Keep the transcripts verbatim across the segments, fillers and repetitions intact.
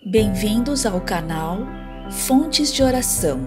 Bem-vindos ao canal Fontes de Oração.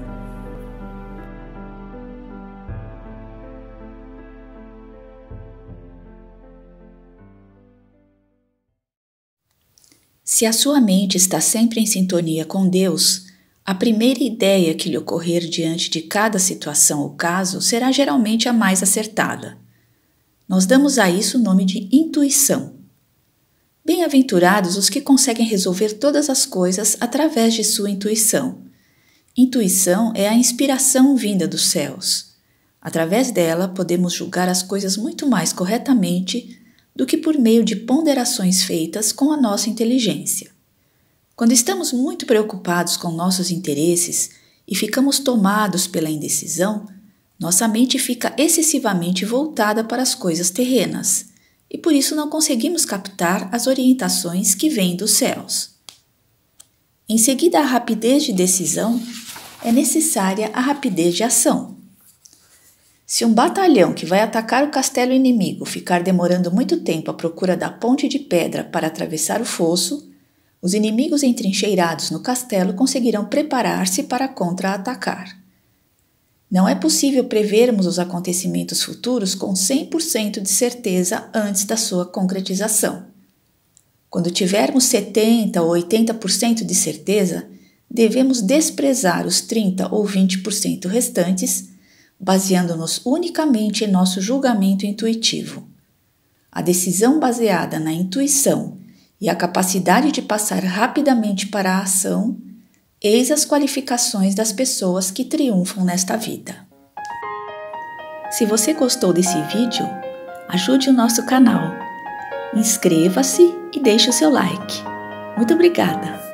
Se a sua mente está sempre em sintonia com Deus, a primeira ideia que lhe ocorrer diante de cada situação ou caso será geralmente a mais acertada. Nós damos a isso o nome de intuição. Bem-aventurados os que conseguem resolver todas as coisas através de sua intuição. Intuição é a inspiração vinda dos céus. Através dela, podemos julgar as coisas muito mais corretamente do que por meio de ponderações feitas com a nossa inteligência. Quando estamos muito preocupados com nossos interesses e ficamos tomados pela indecisão, nossa mente fica excessivamente voltada para as coisas terrenas, e por isso não conseguimos captar as orientações que vêm dos céus. Em seguida à rapidez de decisão, é necessária a rapidez de ação. Se um batalhão que vai atacar o castelo inimigo ficar demorando muito tempo à procura da ponte de pedra para atravessar o fosso, os inimigos entrincheirados no castelo conseguirão preparar-se para contra-atacar. Não é possível prevermos os acontecimentos futuros com cem por cento de certeza antes da sua concretização. Quando tivermos setenta por cento ou oitenta por cento de certeza, devemos desprezar os trinta ou vinte por cento restantes, baseando-nos unicamente em nosso julgamento intuitivo. A decisão baseada na intuição e a capacidade de passar rapidamente para a ação, eis as qualificações das pessoas que triunfam nesta vida. Se você gostou desse vídeo, ajude o nosso canal. Inscreva-se e deixe o seu like. Muito obrigada!